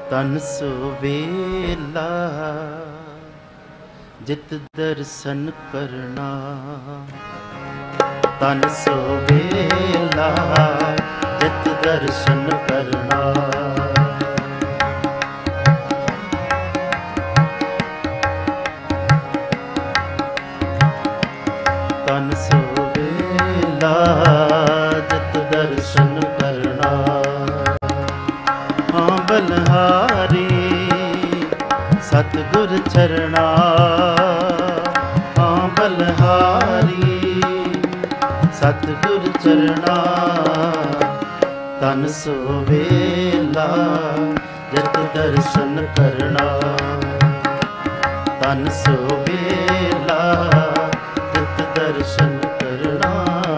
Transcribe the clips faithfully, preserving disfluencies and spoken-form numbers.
ਤਨ ਸੋ ਵੇਲਾ ਜਿਤ ਦਰਸ਼ਨ ਕਰਨਾ, ਤਨ ਸੋ ਵੇਲਾ ਜਿਤ ਦਰਸ਼ਨ ਕਰਨਾ। ਤਨ ਸੋ ਵੇਲਾ ਜਿਤ ਦਰਸ਼ਨ ਕਰਨਾ। ਹਾਂ ਬਲਹਾਰੀ ਸਤਿਗੁਰ ਚਰਣਾ, ਹਾਂ ਬਲਹਾਰੀ ਸਤਿਗੁਰ ਚਰਣਾ। ਤਨ ਸੋ ਵੇਲਾ ਜਿਤ ਦਰਸ਼ਨ ਕਰਨਾ, ਤਨ ਸੋ ਵੇਲਾ ਜਿਤ ਦਰਸ਼ਨ ਕਰਨਾ।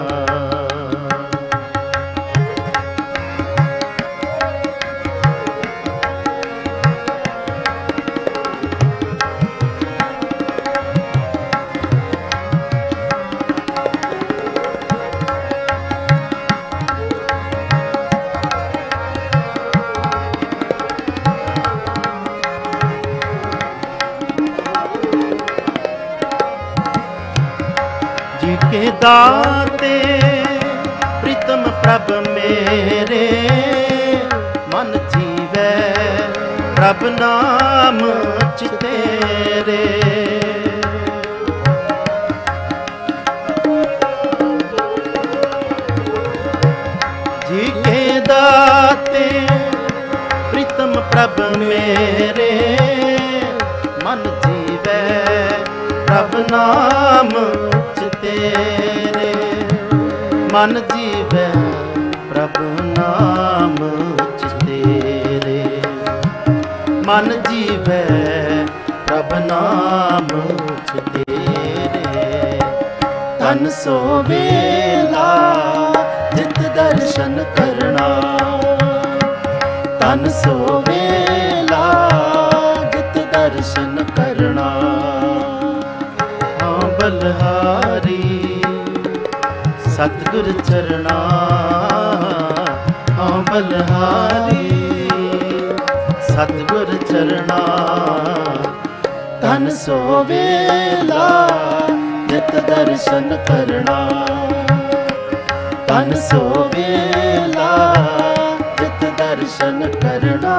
जी के दाते प्रीतम प्रभ मेरे, मन जीवै प्रभ नाम चितेरे। जी के दाते प्रीतम प्रभ मेरे, मन जीवै प्रभ नाम तेरे। मन जीवै प्रभ नाम तेरे, मन जीवै प्रभ नाम तेरे। तन सो वेला जित दर्शन करना, तन सो वेला जित दर्शन करना। बलहारी सतगुर चरना, हाँ बलहारी सतगुर चरना। तन सो वेला जित दर्शन करना, तन सो वेला जित दर्शन करना।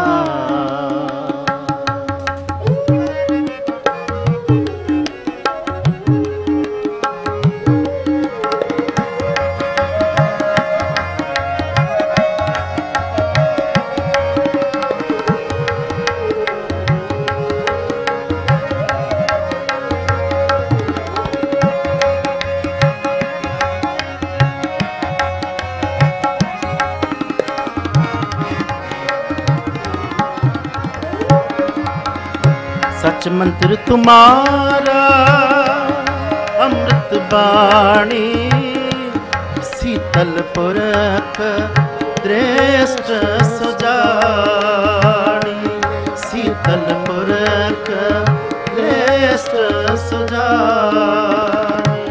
सच मंत्र तुम्हारा अमृत बाणी, शीतल पुरख दृष्ट सुजानी। शीतल पुरख दृष्ट सुजानी।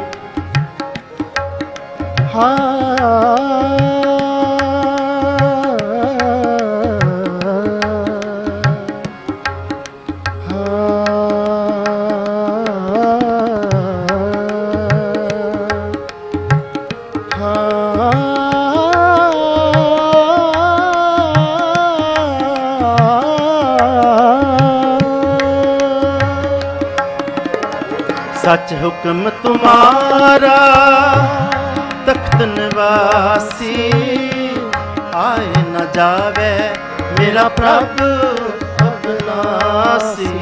हाँ सच हुक्म तुम्हारा तख्त निवासी, आए न जावे मेरा प्रभु अविनाशी।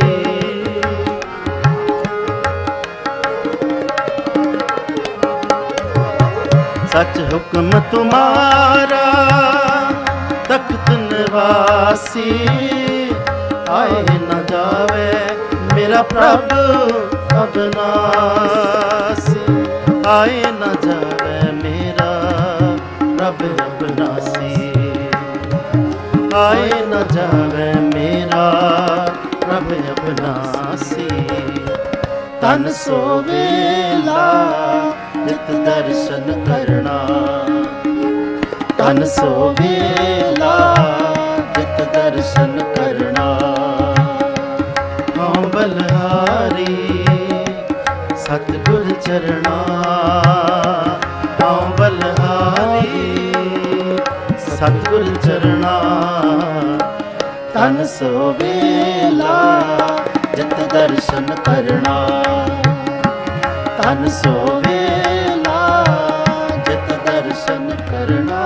सच हुक्म तुम्हारा तख्त निवासी, आए न जावे मेरा प्रभु अविनाशी। आए न जावे मेरा प्रभ अविनाशी, आए न जावे मेरा प्रभ अविनाशी। तन सो वेला जित दर्शन करना, तन सो वेला जित दर्शन करना। ਸਤਿਗੁਰ ਚਰਣਾ ਤਨ ਸੋ ਵੇਲਾ ਜਿਤ ਦਰਸ਼ਨ ਕਰਨਾ ਤਨ ਸੋ ਵੇਲਾ ਜਿਤ ਦਰਸ਼ਨ ਕਰਨਾ।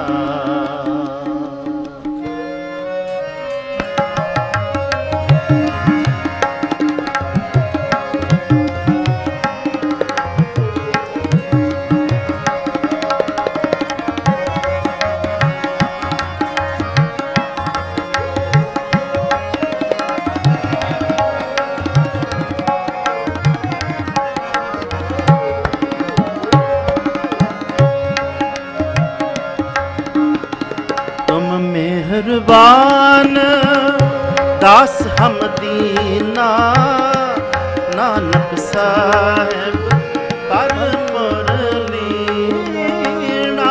मेहरबान दास हम दीना नानक साहिब पर मुरलीना।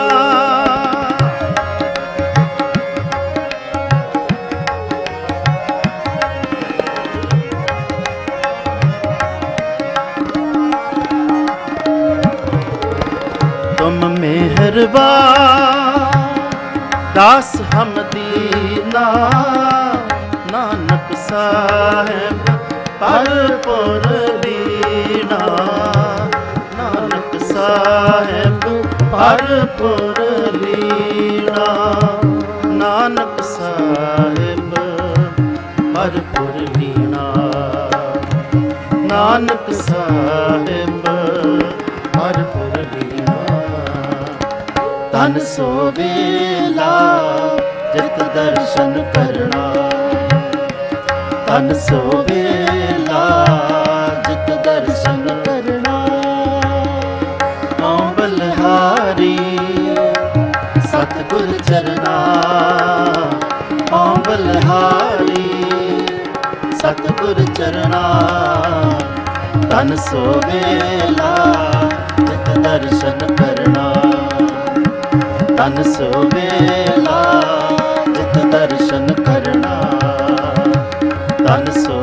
तुम मेहरबान दास हम दीना नानक साहिब पर पुरलीना नानक साहिब पर पुरलीना नानक साहिब पर पुरलीना नानक साहिब पर पुरलीना। तन सो वेला जित दर्शन करना तन सो वेला जित दर्शन करना। औ बलिहारी सतगुर चरना औ बलिहारी सतगुर चरना तन सो वेला जित दर्शन करना तन सो वेला जित दर्शन करना तन सो